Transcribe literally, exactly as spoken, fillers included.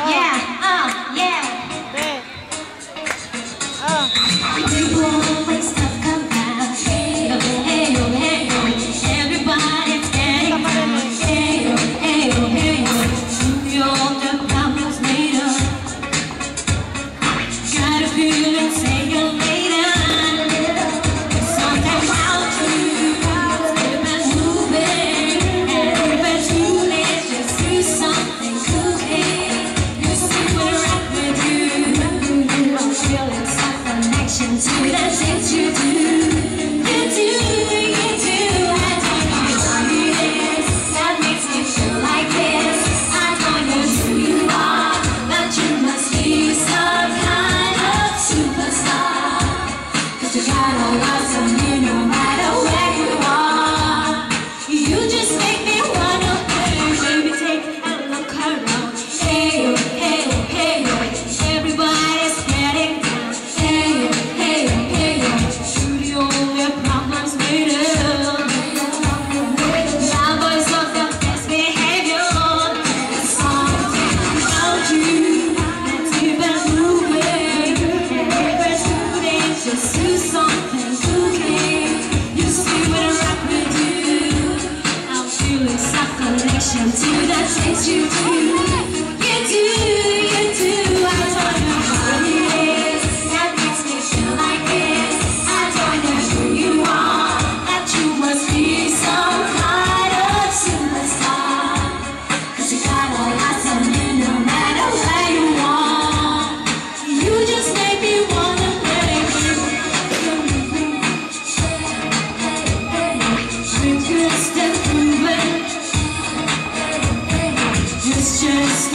Yeah, uh, yeah. People always talk about hey, oh, hey, oh, hey, oh. Everybody's getting down. Hey, oh, hey, oh, hey, oh. Shoot all the problems later. Gotta feel it, say it later. Sometimes I'll do. If it's moving, and if it's too late, just do something cool. You see what rock with you. I'm feeling some connection to the things you do. You do, you do. I don't know what it is that makes me feel like this. I don't know who you are, but you must be some kind of superstar. Cause you got a lot of me no matter where you are. You just make me wanna play. Baby, take a look around. Hey, oh, hey, oh, hey, oh. Everybody's getting down. Hey, oh, hey, oh, hey, oh. Shoot all their problems later. Now boys of the best behavior. There's something about you that's even moving. Every two days just do something cooking. You see what I rock with you. I'm feeling some connection to the things you do. You do, you do. I don't know what it is that makes me feel like this. I don't know who you are, that you must be some kind of superstar. Cause you got a lot of me no matter where you are. You just make me wanna play. We're just improving. It's just